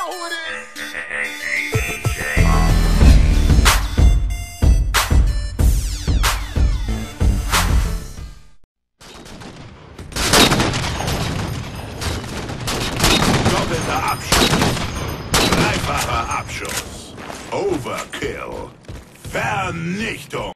know who it is. Doppelter Abschuss. Dreifacher Abschuss. Overkill. Vernichtung.